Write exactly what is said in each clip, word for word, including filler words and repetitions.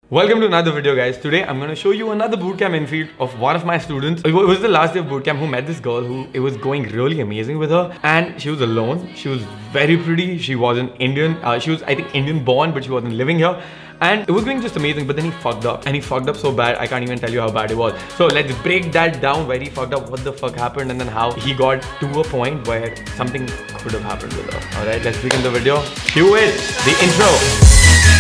Welcome to another video, guys. Today I'm going to show you another bootcamp infield of one of my students. It was the last day of bootcamp who met this girl who it was going really amazing with her, and she was alone. She was very pretty. She wasn't Indian. Uh, she was, I think, Indian born, but she wasn't living here. And it was going just amazing, but then he fucked up. And he fucked up so bad, I can't even tell you how bad it was. So let's break that down, where he fucked up, what the fuck happened, and then how he got to a point where something could have happened with her. Alright, let's begin the video. Cue it, the intro.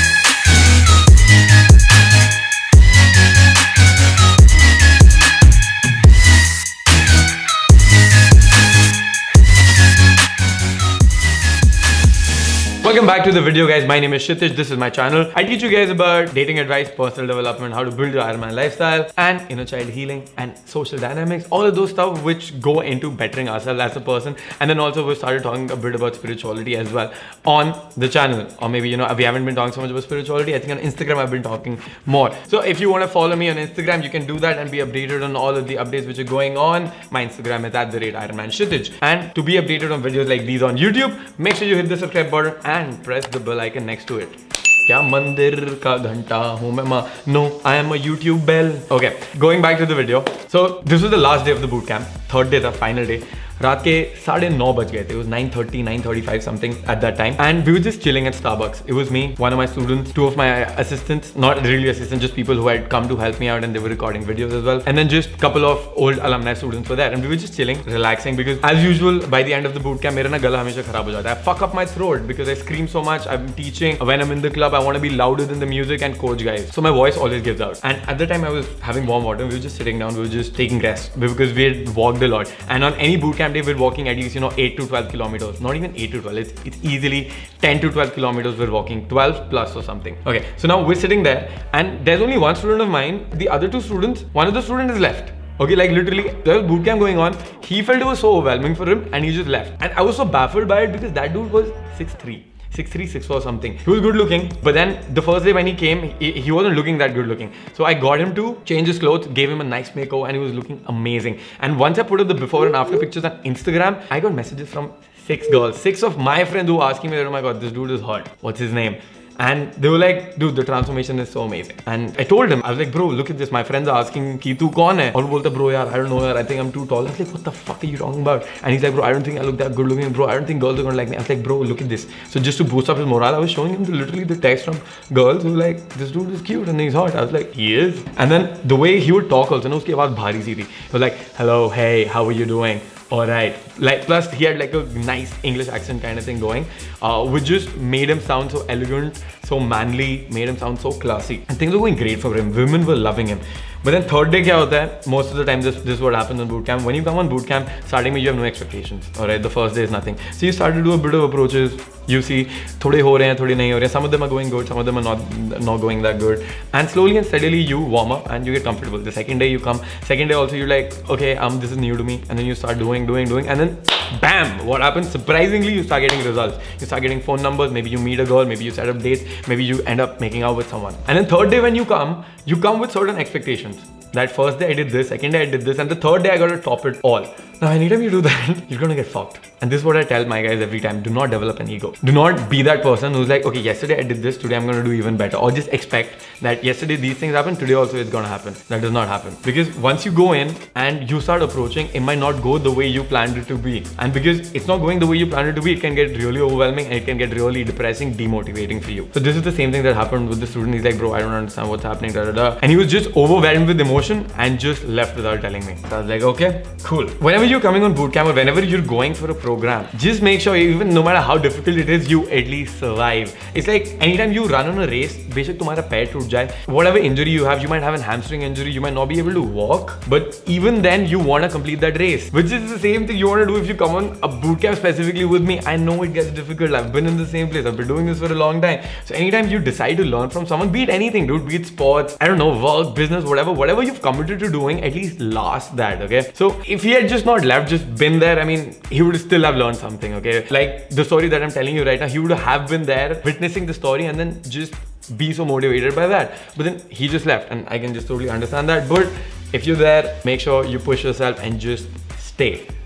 Welcome back to the video, guys. My name is Kshitij. This is my channel. I teach you guys about dating advice, personal development, how to build your Iron Man lifestyle, and inner child healing and social dynamics. All of those stuff which go into bettering ourselves as a person. And then also we started talking a bit about spirituality as well on the channel. Or maybe, you know, we haven't been talking so much about spirituality. I think on Instagram I've been talking more. So if you want to follow me on Instagram, you can do that and be updated on all of the updates which are going on. My Instagram is at the rate Iron Man Kshitij. And to be updated on videos like these on YouTube, make sure you hit the subscribe button and and press the bell icon next to it. Kya mandir ka ghanta hu main ma? No, I am a YouTube bell. Okay, going back to the video. So this was the last day of the bootcamp. Third day, the final day. रात के साढ़े नौ बज गए थे. It was nine thirty, nine thirty-five something at that time, and we were just chilling at Starbucks. It was me, one of my students, two of my assistants, not really assistants, just people who had come to help me out, and they were recording videos as well. And then just a couple of old alumni students were there, and we were just chilling, relaxing, because as usual, by the end of the bootcamp, मेरा ना गला हमेशा खराब हो जाता है. I fuck up my throat because I scream so much. I'm teaching. When I'm in the club, I want to be louder than the music and coach guys. So my voice always gives out. And at the time, I was having warm water. We were just sitting down. We were just taking rest because we had walked a lot. And on any bootcamp day, we're walking at least, you know, eight to twelve kilometers. Not even eight to twelve. It's, it's easily ten to twelve kilometers we're walking. twelve plus or something. Okay, so now we're sitting there, and there's only one student of mine. The other two students, one of the students is left. Okay, like literally, there was bootcamp going on. He felt it was so overwhelming for him, and he just left. And I was so baffled by it because that dude was six three. six three, six four something. He was good looking, but then the first day when he came, he, he wasn't looking that good looking. So I got him to change his clothes, gave him a nice makeover, and he was looking amazing. And once I put up the before and after pictures on Instagram, I got messages from six girls, six of my friends who were asking me, oh my god, this dude is hot. What's his name? And they were like, dude, the transformation is so amazing. And I told him, I was like, bro, look at this. My friends are asking, ki tu kaun hai? And he bolta, bro, yaar, I don't know, yaar. I think I'm too tall. I was like, what the fuck are you talking about? And he's like, bro, I don't think I look that good looking. Bro, I don't think girls are gonna like me. I was like, bro, look at this. So just to boost up his morale, I was showing him the, literally the text from girls who were like, this dude is cute and he's hot. I was like, he is. And then the way he would talk also, no, uski awaaz bhari si thi. He was like, hello, hey, how are you doing? Alright, like plus he had like a nice English accent kind of thing going, uh, which just made him sound so elegant, so manly, made him sound so classy, and things were going great for him. Women were loving him. But then third day kya hota hai? Most of the time this, this is what happens on bootcamp. When you come on bootcamp, starting में you have no expectations. Alright, the first day is nothing. So you start to do a bit of approaches. You see, थोड़े हो रहे हैं, थोड़े नहीं हो रहे हैं. Some of them are going good, some of them are not not going that good. And slowly and steadily you warm up and you get comfortable. The second day you come, second day also you're like, okay, um, this is new to me. And then you start doing, doing, doing, and then bam, what happens? Surprisingly, you start getting results. You start getting phone numbers. Maybe you meet a girl. Maybe you set up dates. Maybe you end up making out with someone. And then third day when you come, you come with certain expectations. That first day I did this, second day I did this, and the third day I got to top it all. Now anytime you do that, you're gonna get fucked. And this is what I tell my guys every time. Do not develop an ego. Do not be that person who's like, okay, yesterday I did this, today I'm gonna do even better. Or just expect that yesterday these things happened, today also it's gonna happen. That does not happen. Because once you go in and you start approaching, it might not go the way you planned it to be. And because it's not going the way you planned it to be, it can get really overwhelming and it can get really depressing, demotivating for you. So this is the same thing that happened with the student. He's like, bro, I don't understand what's happening, da da da. And he was just overwhelmed with emotion and just left without telling me. So I was like, okay, cool. Whenever you're coming on bootcamp or whenever you're going for a program, just make sure, even no matter how difficult it is, you at least survive. It's like anytime you run on a race, बेशक तुम्हारा पैर टूट जाए, whatever injury you have, you might have an hamstring injury, you might not be able to walk, but even then you want to complete that race, which is the same thing you want to do if you come on a bootcamp specifically with me. I know it gets difficult. I've been in the same place. I've been doing this for a long time. So anytime you decide to learn from someone, be it anything, dude, be it sports, I don't know, work, business, whatever, whatever you've committed to doing, at least last that, okay? So if he had just not left, just been there, I mean, he would still have learned something, okay? Like the story that I'm telling you right now, he would have been there witnessing the story and then just be so motivated by that. But then he just left, and I can just totally understand that. But if you're there, make sure you push yourself and just stay.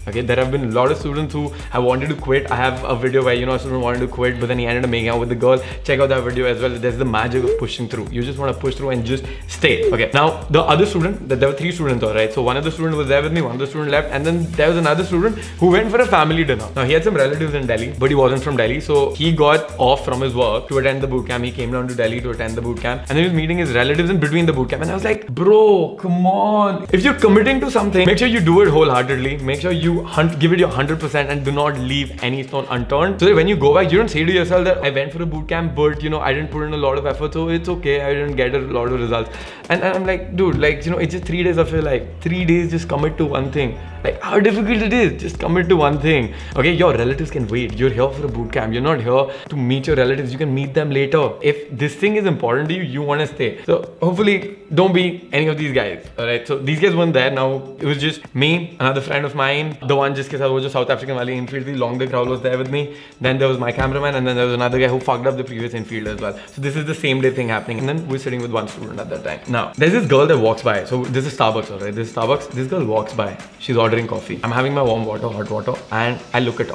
Okay, there have been a lot of students who have wanted to quit. I have a video where, you know, a student wanted to quit, but then he ended up making out with the girl. Check out that video as well. There's the magic of pushing through. You just want to push through and just stay. Okay, now the other student, there were three students, all right? So one of the students was there with me, one of the students left, and then there was another student who went for a family dinner. Now he had some relatives in Delhi, but he wasn't from Delhi. So he got off from his work to attend the bootcamp. He came down to Delhi to attend the bootcamp, and then he was meeting his relatives in between the bootcamp. And I was like, bro, come on. If you're committing to something, make sure you do it wholeheartedly. Make sure you hunt, give it your one hundred percent and do not leave any stone unturned. So that when you go back, you don't say to yourself that I went for a bootcamp, but you know, I didn't put in a lot of effort, so it's okay. I didn't get a lot of results. And, and I'm like, dude, like, you know, it's just three days of your life. Three days, just commit to one thing. Like, how difficult it is. Just commit to one thing. Okay, your relatives can wait. You're here for a bootcamp. You're not here to meet your relatives. You can meet them later. If this thing is important to you, you want to stay. So hopefully, don't be any of these guys. All right. So these guys weren't there. Now it was just me, another friend of mine, the one just because I was just South African wali infield. The long day crowd was there with me. Then there was my cameraman, and then there was another guy who fucked up the previous infield as well. So this is the same day thing happening. And then we're sitting with one student at that time. Now there's this girl that walks by. So this is Starbucks. All right. This is Starbucks. This girl walks by. She's ordering coffee. I'm having my warm water, hot water, and I look at her.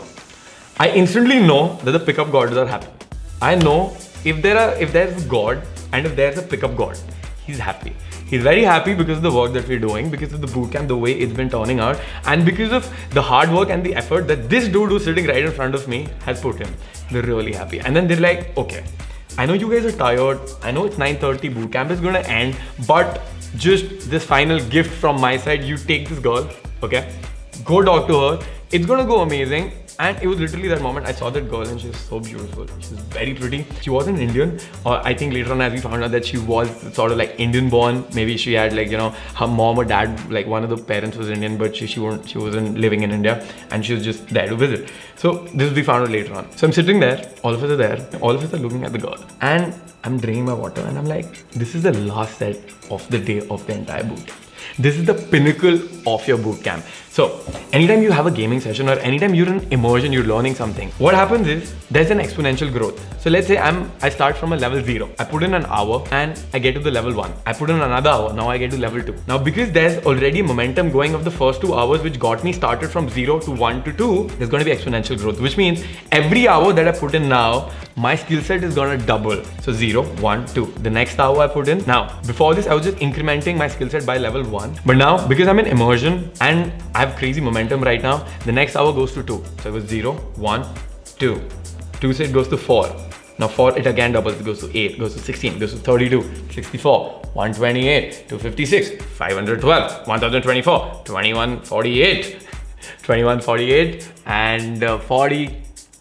I instantly know that the pickup gods are happy. I know if there are if there's God and if there's a pickup god, he's happy. He's very happy because of the work that we're doing, because of the bootcamp, the way it's been turning out, and because of the hard work and the effort that this dude who's sitting right in front of me has put in. They're really happy. And then they're like, okay, I know you guys are tired. I know it's nine thirty, bootcamp is gonna end, but just this final gift from my side, you take this girl, okay? Go talk to her. It's gonna go amazing. And it was literally that moment I saw that girl, and she was so beautiful. She was very pretty. She wasn't Indian, or I think later on as we found out that she was sort of like Indian born. Maybe she had like, you know, her mom or dad, like one of the parents was Indian, but she, she, weren't, she wasn't living in India, and she was just there to visit. So this we found out later on. So I'm sitting there, all of us are there, all of us are looking at the girl, and I'm drinking my water, and I'm like, this is the last set of the day of the entire boot. This is the pinnacle of your bootcamp. So anytime you have a gaming session, or anytime you're in immersion, you're learning something, what happens is there's an exponential growth. So let's say I'm I start from a level zero. I put in an hour and I get to the level one. I put in another hour. Now I get to level two. Now because there's already momentum going of the first two hours, which got me started from zero to one to two, there's going to be exponential growth, which means every hour that I put in now, my skill set is going to double. So zero, one, two. The next hour I put in. Now, before this, I was just incrementing my skill set by level one. But now, because I'm in immersion and I have crazy momentum right now, the next hour goes to two. So it was zero, one, two. Two set goes to four. Now four, it again doubles. It goes to eight, goes to sixteen, goes to thirty-two, sixty-four, one twenty-eight, two fifty-six, five hundred twelve, one thousand twenty-four, twenty-one forty-eight, twenty-one forty-eight, and uh, forty.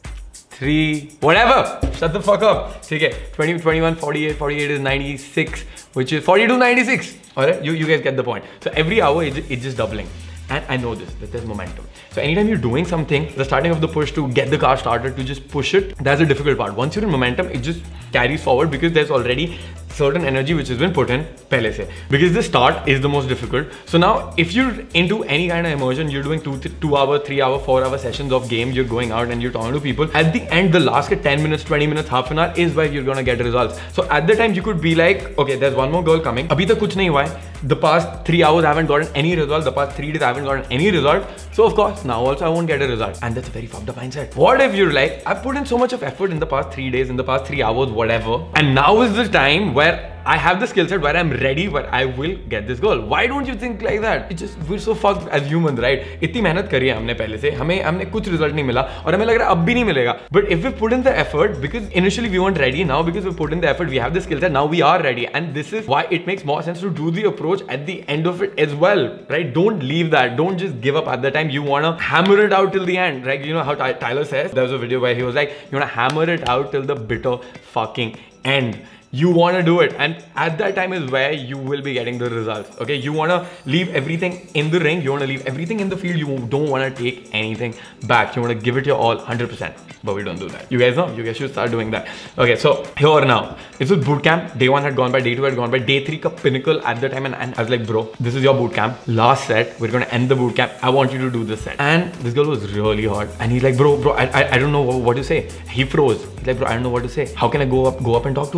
Three, whatever, shut the fuck up. Okay, twenty, twenty-one, forty-eight, forty-eight is ninety-six, which is forty-two, ninety-six. All right, you, you guys get the point. So every hour it's, it's just doubling. And I know this, that there's momentum. So anytime you're doing something, the starting of the push to get the car started, to just push it, that's the difficult part. Once you're in momentum, it just carries forward because there's already certain energy which has been put in pehle se. Because the start is the most difficult. So now if you're into any kind of immersion, you're doing two, two hour, three hour, four hour sessions of games, you're going out and you're talking to people. At the end, the last ten minutes, twenty minutes, half an hour is where you're gonna get results. So at the time you could be like, okay, there's one more girl coming. Abhi tak kuch nahi hua hai. The past three hours I haven't gotten any result. The past three days I haven't gotten any result. So of course, now also I won't get a result. And that's a very fucked up mindset. What if you're like, I've put in so much of effort in the past three days, in the past three hours, whatever. And now is the time where I have the skill set, where I'm ready, where I will get this goal. Why don't you think like that? It just, we're so fucked as humans, right? इतनी मेहनत करी है हमने पहले से, हमें हमने कुछ result नहीं मिला और हमें लग रहा है अब भी नहीं मिलेगा. But if we put in the effort, because initially we weren't ready, now because we put in the effort, we have the skill set, now we are ready. And this is why it makes more sense to do the approach at the end of it as well, right? Don't leave that. Don't just give up at the time. You wanna hammer it out till the end, right? You know how Tyler says, there was a video where he was like, you wanna hammer it out till the bitter fucking end. You want to do it, and at that time is where you will be getting the results. Okay, you want to leave everything in the ring, you want to leave everything in the field, you don't want to take anything back. You want to give it your all, one hundred percent. But we don't do that. You guys know, you guys should start doing that. Okay, so here now, it was bootcamp. Day one had gone by, day two had gone by, day three ka pinnacle at the time, and, and I was like, bro, this is your bootcamp. Last set, we're gonna end the bootcamp. I want you to do this set. And this girl was really hot, and he's like, bro, bro, I, I, I don't know what, what to say. He froze. He's like, bro, I don't know what to say. How can I go up, go up and talk to her? Like,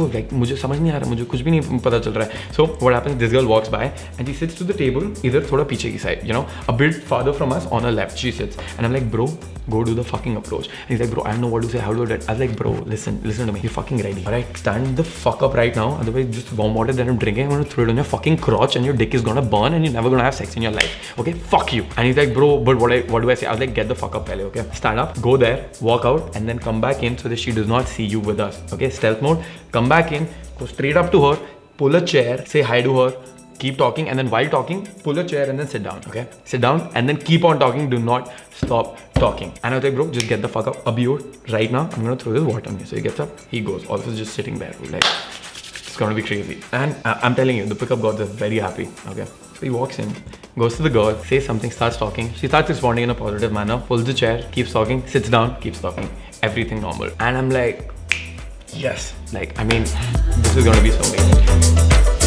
मुझे समझ नहीं आ रहा, मुझे कुछ भी नहीं पता चल रहा है. So what happens, this girl walks by and she sits to the table इधर थोड़ा पीछे की side, you know, a bit farther from us on her left she sits, and I'm like, bro, go do the fucking approach. And he's like, bro, I don't know what to say, how do I do it? I was like, bro, listen, listen to me, you're fucking ready, alright? Stand the fuck up right now, otherwise just warm water that I'm drinking, I'm gonna throw it on your fucking crotch and your dick is gonna burn and you're never gonna have sex in your life, okay? Fuck you. And he's like, bro, but what I what do I say? I was like, get the fuck up, pehle, okay? Stand up, go there, walk out, and then come back in so that she does not see you with us, okay? Stealth mode, come back in, go straight up to her, pull a chair, say hi to her, keep talking, and then while talking, pull a chair and then sit down, okay? Sit down and then keep on talking, do not stop talking. And I was like, bro, just get the fuck up, abure, right now, I'm gonna throw this water on you. So he gets up, he goes, also just sitting there, like, it's gonna be crazy. And uh, I'm telling you, the pickup gods are very happy, okay? So he walks in, goes to the girl, says something, starts talking. She starts responding in a positive manner, pulls the chair, keeps talking, sits down, keeps talking, everything normal. And I'm like, yes, like, I mean, this is gonna be so amazing.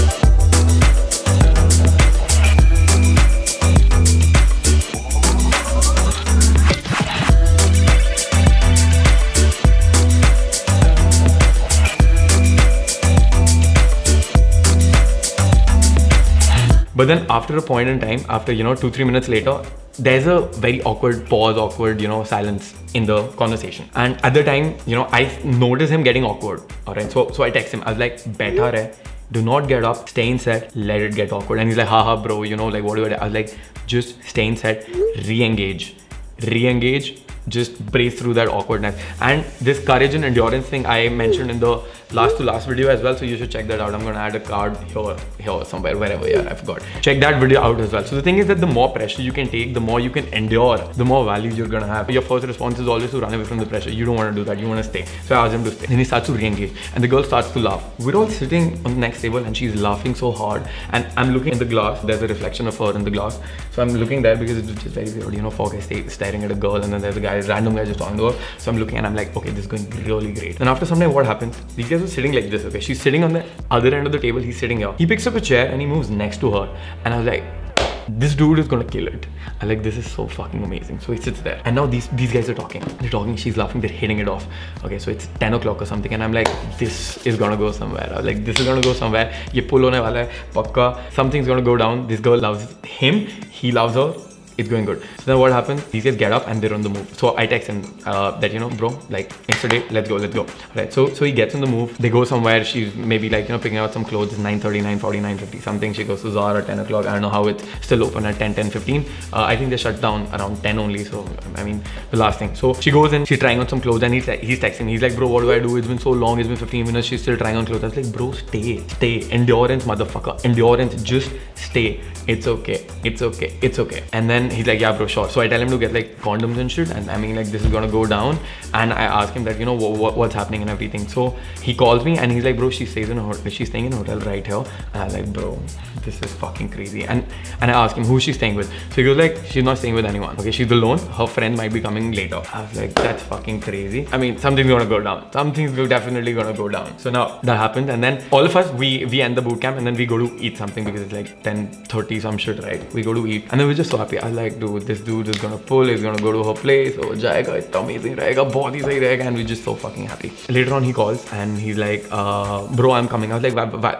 But then after a point in time, after, you know, two, three minutes later, there's a very awkward pause, awkward, you know, silence in the conversation. And at the time, you know, I noticed him getting awkward. All right. So, so I text him. I was like, better hai. Do not get up, stay in set, let it get awkward. And he's like, haha, bro, you know, like, what do I do? I was like, just stay in set, re-engage, re-engage, just brace through that awkwardness. And this courage and endurance thing I mentioned in the last to last video as well, so you should check that out. I'm gonna add a card here, here somewhere, wherever, yeah, I forgot. Check that video out as well. So the thing is that the more pressure you can take, the more you can endure, the more value you're gonna have. Your first response is always to run away from the pressure. You don't want to do that, you want to stay. So I asked him to stay. Then he starts to re-engage and the girl starts to laugh. We're all sitting on the next table and she's laughing so hard, and I'm looking in the glass. There's a reflection of her in the glass, so I'm looking there because it's just very weird, you know, four guys staring at a girl and then there's a guy, random guy just talking to her. So I'm looking and I'm like, okay, this is going really great. Then after some time, what happens? These guys are sitting like this, okay? She's sitting on the other end of the table, he's sitting here. He picks up a chair and he moves next to her, and I was like, this dude is gonna kill it. I like, this is so fucking amazing. So he sits there and now these these guys are talking. They're talking, she's laughing, they're hitting it off. Okay, so it's ten o'clock or something and I'm like, this is gonna go somewhere. I was like, this is gonna go somewhere. Ye pull hone wala hai, pakka. Something's gonna go down. This girl loves him, he loves her. It's going good. So then what happens? These guys get up and they're on the move. So I text him uh, that, you know, bro, like yesterday, let's go, let's go. Right. So so he gets on the move. They go somewhere. She's maybe like, you know, picking out some clothes. It's nine thirty, nine forty, nine fifty something. She goes to Zara at ten o'clock. I don't know how it's still open at ten, ten fifteen. Uh, I think they shut down around ten only. So I mean, the last thing. So she goes in, she's trying on some clothes and he's, he's texting. He's like, bro, what do I do? It's been so long. It's been fifteen minutes. She's still trying on clothes. I was like, bro, stay, stay. Endurance, motherfucker. Endurance. Just stay. It's okay. It's okay. It's okay. And then he's like, yeah, bro, sure. So I tell him to get like condoms and shit, and I mean like this is gonna go down, and I ask him that, you know, what, what's happening and everything. So he calls me and he's like, bro, she stays in a hotel, she's staying in a hotel right here. And I'm like, bro, this is fucking crazy. And and I ask him who's she staying with. So he goes like, she's not staying with anyone. Okay, she's alone. Her friend might be coming later. I was like, that's fucking crazy. I mean, something's gonna go down. Something's definitely gonna go down. So now that happens, and then all of us we we end the bootcamp and then we go to eat something because it's like ten thirty some shit, right? We go to eat and then we're just so happy. I was like, dude, this dude is gonna pull, he's gonna go to her place, oh jayega, it's amazing rahega, bahut hi sahi rahega, and we're just so fucking happy. Later on he calls and he's like, uh, bro, I'm coming. I was like, why, why,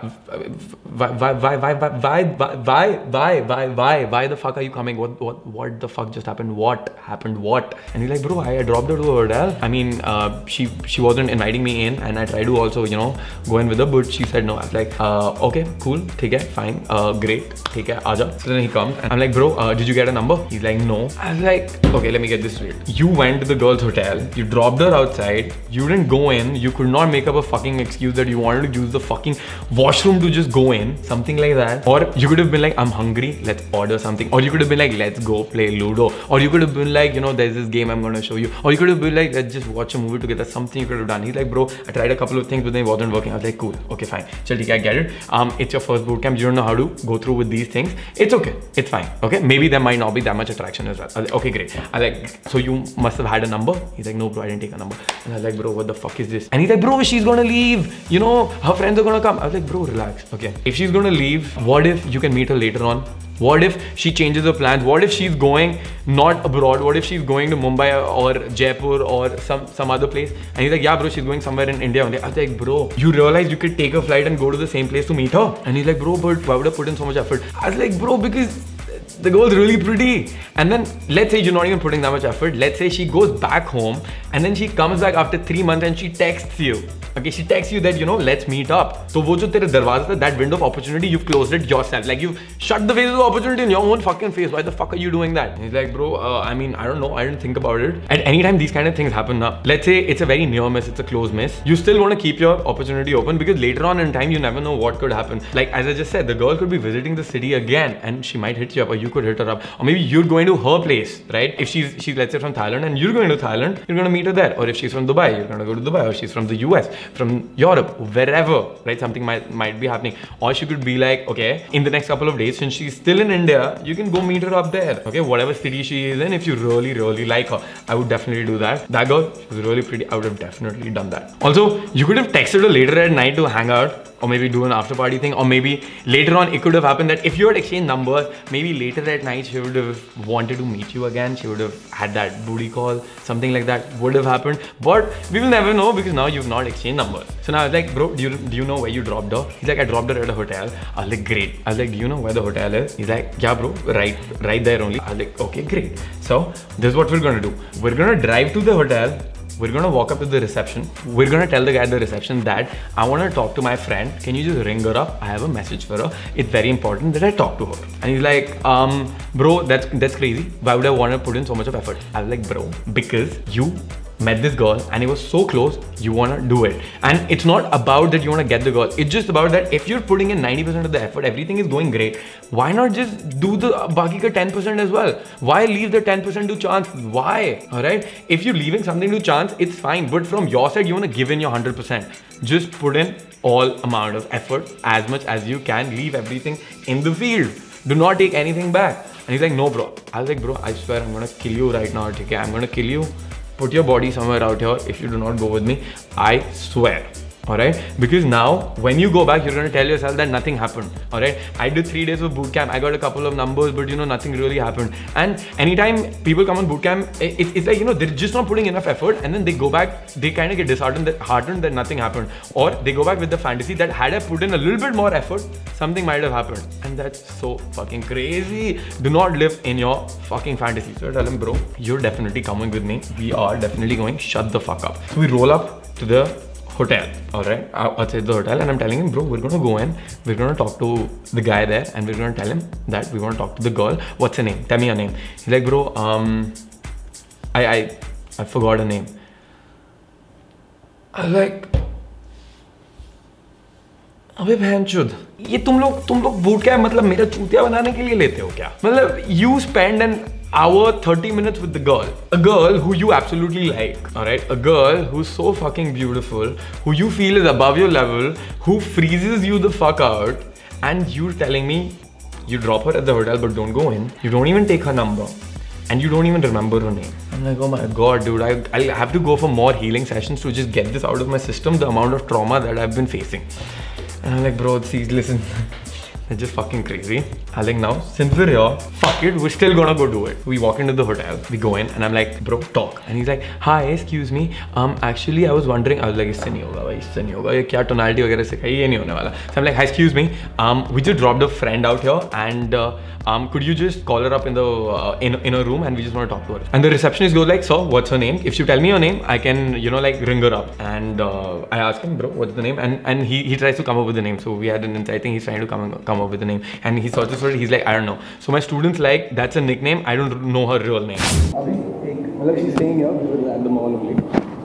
why, why, why, why, why, why, why, why, why, why, why the fuck are you coming? What, what, what the fuck just happened? What happened? What? And he's like, bro, I dropped her to a hotel. I mean, uh, she, she wasn't inviting me in, and I tried to also, you know, go in with her, but she said no. I was like, uh, okay, cool, theek hai, fine, uh, great, theek hai, aaja. So then he comes and I'm like, bro, uh, did you get a number? He's like, no. I was like, okay, let me get this straight. You went to the girl's hotel, you dropped her outside, you didn't go in, you could not make up a fucking excuse that you wanted to use the fucking washroom to just go in, something like that. Or you could have been like, I'm hungry, let's order something. Or you could have been like, let's go play Ludo. Or you could have been like, you know, there's this game I'm gonna show you. Or you could have been like, let's just watch a movie together, something you could have done. He's like, bro, I tried a couple of things but then it wasn't working. I was like, cool, okay, fine. Chal, I get it. Um, it's your first bootcamp, you don't know how to go through with these things. It's okay, it's fine, okay? Maybe there might not not be that much attraction as well. I was like, okay, great. I was like, so you must have had a number? He's like, no bro, I didn't take a number. And I was like, bro, what the fuck is this? And he's like, bro, she's gonna leave. You know, her friends are gonna come. I was like, bro, relax. Okay. If she's gonna leave, what if you can meet her later on? What if she changes her plans? What if she's going not abroad? What if she's going to Mumbai or Jaipur or some, some other place? And he's like, yeah, bro, she's going somewhere in India. I was like, bro, you realize you could take a flight and go to the same place to meet her? And he's like, bro, but why would I put in so much effort? I was like, bro, because the girl's really pretty. And then let's say you're not even putting that much effort. Let's say she goes back home and then she comes back after three months and she texts you. Okay, she texts you that, you know, let's meet up. So wo jo tere darwaza tha, that window of opportunity, you've closed it yourself. Like you've shut the face of the opportunity in your own fucking face. Why the fuck are you doing that? And he's like, bro, uh, I mean, I don't know. I didn't think about it. At any time these kind of things happen now. Let's say it's a very near miss, it's a close miss. You still want to keep your opportunity open because later on in time, you never know what could happen. Like as I just said, the girl could be visiting the city again and she might hit you up or you could hit her up. Or maybe you're going to her place, right? If she's, she's let's say from Thailand and you're going to Thailand, you're going to meet her there. Or if she's from Dubai, you're going to go to Dubai. Or she's from the U S, from Europe, wherever, right? Something might, might be happening. Or she could be like, okay, in the next couple of days, since she's still in India, you can go meet her up there. Okay, whatever city she is in, if you really, really like her, I would definitely do that. That girl, she was really pretty. I would have definitely done that. Also, you could have texted her later at night to hang out, or maybe do an after party thing, or maybe later on it could have happened that if you had exchanged numbers, maybe later at night she would have wanted to meet you again. She would have had that booty call, something like that would have happened. But we will never know because now you've not exchanged numbers. So now I was like, bro, do you, do you know where you dropped her? He's like, I dropped her at a hotel. I was like, great. I was like, do you know where the hotel is? He's like, yeah, bro, right, right there only. I was like, okay, great. So this is what we're gonna do. We're gonna drive to the hotel. We're gonna walk up to the reception. We're gonna tell the guy at the reception that I wanna talk to my friend. Can you just ring her up? I have a message for her. It's very important that I talk to her. And he's like, um, bro, that's that's crazy. Why would I wanna put in so much of effort? I was like, bro, because you met this girl and it was so close, you wanna do it. And it's not about that you wanna get the girl. It's just about that if you're putting in ninety percent of the effort, everything is going great, why not just do the baki ka ten percent as well? Why leave the ten percent to chance? Why? Alright? If you're leaving something to chance, it's fine. But from your side, you wanna give in your one hundred percent. Just put in all amount of effort, as much as you can. Leave everything in the field. Do not take anything back. And he's like, no bro. I was like, bro, I swear I'm gonna kill you right now. Okay? I'm gonna kill you. Put your body somewhere out here if you do not go with me. I swear. Alright? Because now, when you go back, you're going to tell yourself that nothing happened. Alright? I did three days of bootcamp. I got a couple of numbers, but you know, nothing really happened. And anytime people come on bootcamp, it, it's like, you know, they're just not putting enough effort and then they go back, they kind of get disheartened that, heartened that nothing happened. Or they go back with the fantasy that had I put in a little bit more effort, something might have happened. And that's so fucking crazy. Do not live in your fucking fantasy. So I tell him, bro, you're definitely coming with me. We are definitely going, shut the fuck up. So we roll up to the hotel, all right, outside the hotel, and I'm telling him, bro, we're gonna go in, we're gonna talk to the guy there, and we're gonna tell him that we want to talk to the girl. What's her name? Tell me her name. He's like, bro, um, I, I, I forgot her name. I was like, अबे बहनचोद, ये तुम लोग तुम लोग boot camp मतलब मेरा चूतिया बनाने के लिए लेते हो क्या? मतलब you spend an hour, thirty minutes with the girl. A girl who you absolutely like, alright? A girl who's so fucking beautiful, who you feel is above your level, who freezes you the fuck out, and you're telling me you drop her at the hotel but don't go in, you don't even take her number, and you don't even remember her name. I'm like, oh my god, dude, I, I'll have to go for more healing sessions to just get this out of my system, the amount of trauma that I've been facing. And I'm like, bro, see, listen. It's just fucking crazy. I like, now, since we're here, fuck it, we're still gonna go do it. We walk into the hotel, we go in, and I'm like, bro, talk. And he's like, hi, excuse me. Um, actually, I was wondering, I was like, इससे नहीं होगा भाई, इससे नहीं होगा, ये क्या tonality वगैरह सिखाई, ये नहीं होने वाला. So I'm like, hi, excuse me. Um, we just dropped a friend out here, and uh, um, could you just call her up in the uh, in in a room, and we just want to talk to her. And the receptionist goes like, so what's her name? If you tell me your name, I can, you know, like ring her up. And uh, I ask him, bro, what's the name? And and he he tries to come up with the name. So we had an inside thing. He's trying to come come up with the name, and he searches for it. He's like, I don't know. So my students like, that's a nickname. I don't know her real name. Well, she's staying here at the mall only.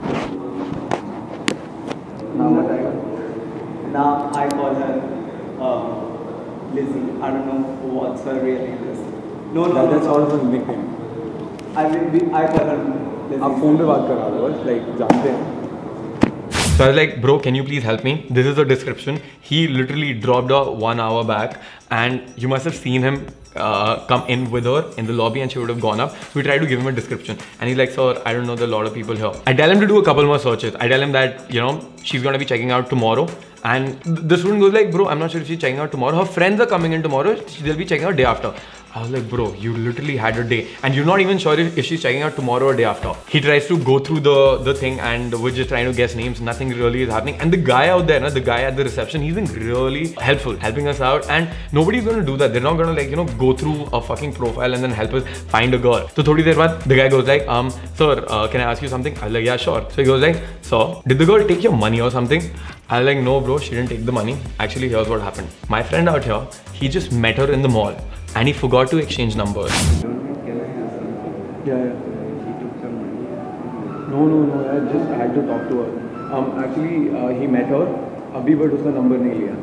Now I call her uh, Lizzie. I don't know what's her real name is. No, no, that, that's no, all of a nickname. I mean, I call her Lizzie. आप phone पे बात कर रहा हो, like जानते हैं. So I was like, bro, can you please help me? This is the description. He literally dropped her one hour back, and you must have seen him uh, come in with her in the lobby and she would have gone up. So we tried to give him a description and he's like, sir, I don't know, there are a lot of people here. I tell him to do a couple more searches. I tell him that, you know, she's going to be checking out tomorrow. And the student goes like, bro, I'm not sure if she's checking out tomorrow. Her friends are coming in tomorrow. They'll be checking out day after. I was like, bro, you literally had a day and you're not even sure if, if she's checking out tomorrow or day after. He tries to go through the, the thing and we're just trying to guess names. Nothing really is happening. And the guy out there, the guy at the reception, he's been really helpful, helping us out. And nobody's going to do that. They're not going to like, you know, go through a fucking profile and then help us find a girl. So thodi der baad, the guy goes like, um, sir, uh, can I ask you something? I was like, yeah, sure. So he goes like, so did the girl take your money or something? I was like, no, bro, she didn't take the money. Actually, here's what happened. My friend out here, he just met her in the mall. And he forgot to exchange numbers. Yeah, yeah. He took some money. No, no, no. I just had to talk to her. Um, actually, uh, he met her. अभी but उसका number नहीं लिया.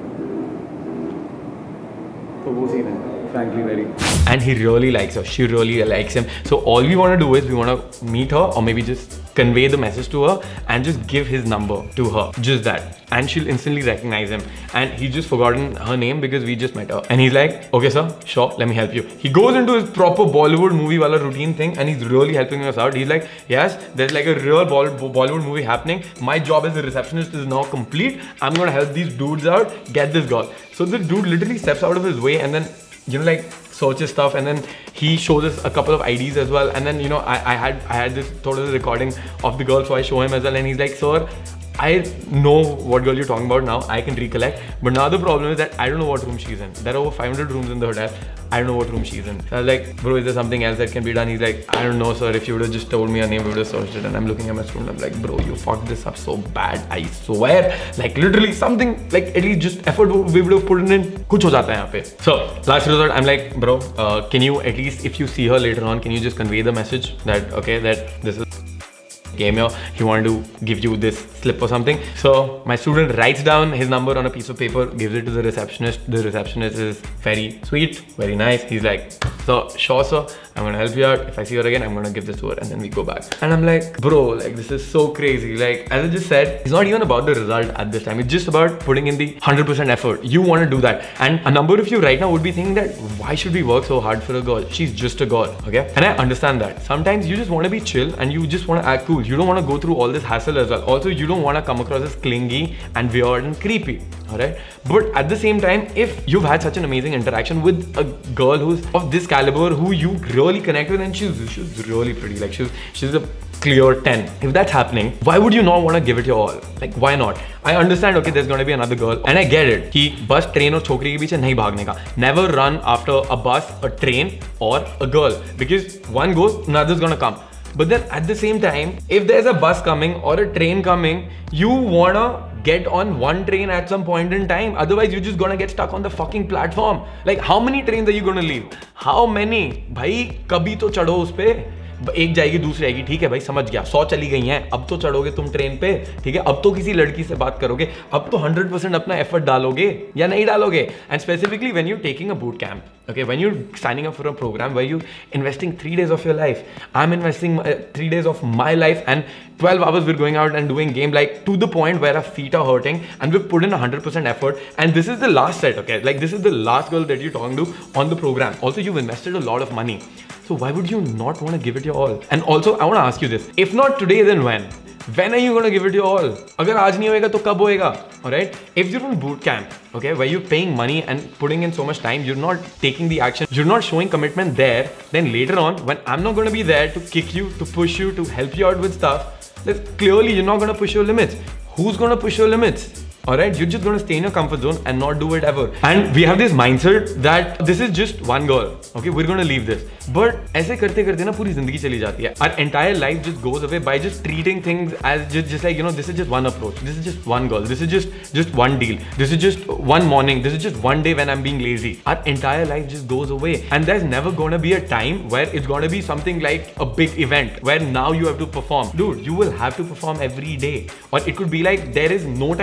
तो वो scene है. Frankly, very. And he really likes her. She really likes him. So all we want to do is we want to meet her or maybe just convey the message to her and just give his number to her. Just that. And she'll instantly recognize him. And he's just forgotten her name because we just met her. And he's like, okay, sir, sure, let me help you. He goes into his proper Bollywood movie wala routine thing and he's really helping us out. He's like, yes, there's like a real Bollywood movie happening. My job as a receptionist is now complete. I'm going to help these dudes out, get this girl. So the dude literally steps out of his way and then, you know, like searches stuff, and then he shows us a couple of I Ds as well. And then, you know, I, I had I had this total recording of the girl, so I show him as well, and he's like, sir, I know what girl you're talking about now. I can recollect. But now the problem is that I don't know what room she's in. There are over five hundred rooms in the hotel. I don't know what room she's in. So I was like, bro, is there something else that can be done? He's like, I don't know, sir. If you would have just told me her name, we would have searched it. And I'm looking at my student. I'm like, bro, you fucked this up so bad. I swear. Like literally something, like at least just effort we would have put in. Kuch ho jata hai yahan pe. So last resort, I'm like, bro, uh, can you at least, if you see her later on, can you just convey the message that, okay, that this is came here, he wanted to give you this slip or something. So my student writes down his number on a piece of paper, gives it to the receptionist. The receptionist is very sweet, very nice. He's like, so sure, sir, I'm gonna help you out. If I see her again, I'm gonna give this to her, and then we go back. And I'm like, bro, like this is so crazy. Like as I just said, it's not even about the result at this time. It's just about putting in the one hundred percent effort. You want to do that. And a number of you right now would be thinking that why should we work so hard for a girl? She's just a girl, okay? And I understand that. Sometimes you just want to be chill and you just want to act cool. You don't want to go through all this hassle as well. Also, you don't want to come across as clingy and weird and creepy, alright? But at the same time, if you've had such an amazing interaction with a girl who's of this caliber, who you really connect with, and she's, she's really pretty, like she's, she's a clear ten. If that's happening, why would you not want to give it your all? Like, why not? I understand, okay, there's going to be another girl, and I get it. Ki bus, train, or chokri ke piche nahi bhagne ka. Never run after a bus, a train, or a girl, because one goes, another's going to come. But then at the same time, if there's a bus coming or a train coming, you wanna get on one train at some point in time. Otherwise, you're just gonna get stuck on the fucking platform. Like, how many trains are you gonna leave? How many? Bhai, kabhi to chadho us pe. एक जाएगी दूसरी आएगी, ठीक है भाई, समझ गया, सौ चली गई हैं, अब तो चढ़ोगे तुम ट्रेन पे, ठीक है, अब तो किसी लड़की से बात करोगे, अब तो one hundred percent अपना एफर्ट डालोगे या नहीं डालोगे. And specifically when you're taking a boot camp, okay, when you're signing up for a program where you're investing three days of your life, I'm investing uh, three days of my life, and twelve hours we're going out and doing game, like to the point where our feet are hurting, and we've put in one hundred percent effort, and this is the last set, okay, like this is the last girl that you're talking to on the program. Also, you've invested a lot of money. So why would you not want to give it your all? And also, I want to ask you this. If not today, then when? When are you going to give it your all? Agar aaj nahi hoega, to kab hoega? Alright? If you're on boot camp, okay, where you're paying money and putting in so much time, you're not taking the action, you're not showing commitment there, then later on, when I'm not going to be there to kick you, to push you, to help you out with stuff, then clearly you're not going to push your limits. Who's going to push your limits? Alright, you're just going to stay in your comfort zone and not do it ever. And we have this mindset that this is just one girl. Okay, we're going to leave this. But ऐसे करते करते ना पूरी जिंदगी चली जाती है. Our entire life just goes away by just treating things as just, just like, you know, this is just one approach. This is just one girl. This is just, just one deal. This is just one morning. This is just one day when I'm being lazy. Our entire life just goes away. And there's never going to be a time where it's going to be something like a big event where now you have to perform. Dude, you will have to perform every day. Or it could be like there is no time where you have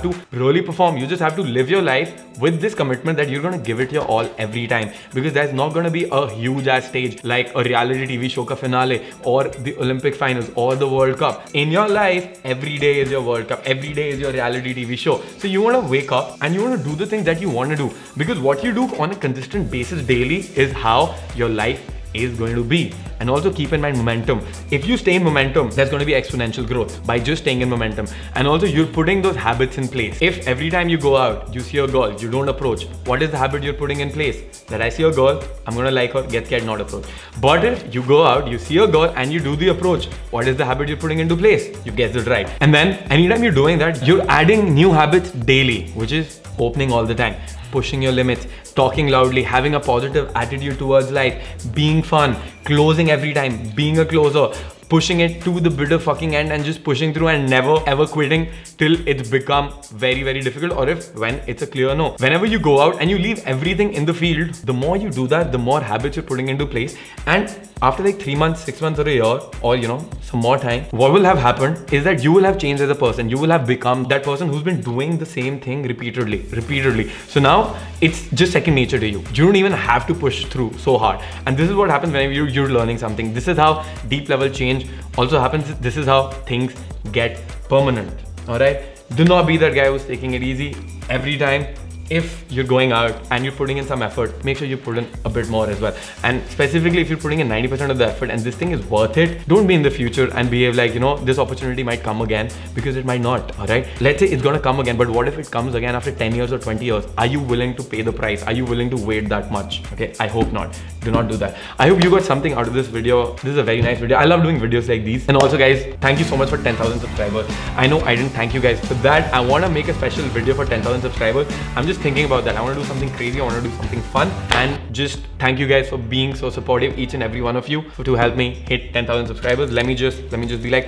have to really perform. You just have to live your life with this commitment that you're going to give it your all every time, because there's not going to be a huge ass stage like a reality T V show ka finale or the Olympic finals or the World Cup. In your life, every day is your World Cup, every day is your reality T V show. So you want to wake up and you want to do the things that you want to do, because what you do on a consistent basis daily is how your life is going to be. And also keep in mind momentum. If you stay in momentum, there's going to be exponential growth by just staying in momentum. And also you're putting those habits in place. If every time you go out, you see a girl, you don't approach, what is the habit you're putting in place? That I see a girl, I'm going to like her, get scared, not approach. But if you go out, you see a girl and you do the approach, what is the habit you're putting into place? You guessed it right. And then anytime you're doing that, you're adding new habits daily, which is opening all the time, pushing your limits, talking loudly, having a positive attitude towards life, being fun, closing every time, being a closer, pushing it to the bitter fucking end and just pushing through and never ever quitting till it's become very, very difficult, or if when it's a clear no. Whenever you go out and you leave everything in the field, the more you do that, the more habits you're putting into place. And after like three months, six months or a year, or you know, some more time, what will have happened is that you will have changed as a person. You will have become that person who's been doing the same thing repeatedly, repeatedly. So now it's just second nature to you. You don't even have to push through so hard. And this is what happens whenever you're, you're learning something. This is how deep level change also happens. This is how things get permanent. All right. Do not be that guy who's taking it easy every time. If you're going out and you're putting in some effort, make sure you put in a bit more as well. And specifically if you're putting in ninety percent of the effort and this thing is worth it, don't be in the future and behave like, you know, this opportunity might come again, because it might not. All right. Let's say it's going to come again, but what if it comes again after ten years or twenty years? Are you willing to pay the price? Are you willing to wait that much? Okay. I hope not. Do not do that. I hope you got something out of this video. This is a very nice video. I love doing videos like these. And also guys, thank you so much for ten thousand subscribers. I know I didn't thank you guys for that. I want to make a special video for ten thousand subscribers. I'm just thinking about that. I want to do something crazy. I want to do something fun, and just thank you guys for being so supportive, each and every one of you, to help me hit ten thousand subscribers. Let me just let me just be like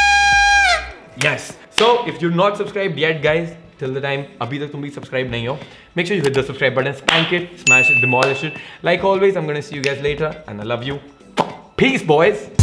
yes. So if you're not subscribed yet guys, till the time abhi tak tum bhi subscribe nahi ho, make sure you hit the subscribe button, spank it, smash it, demolish it. Like always, I'm gonna see you guys later, and I love you. Peace boys.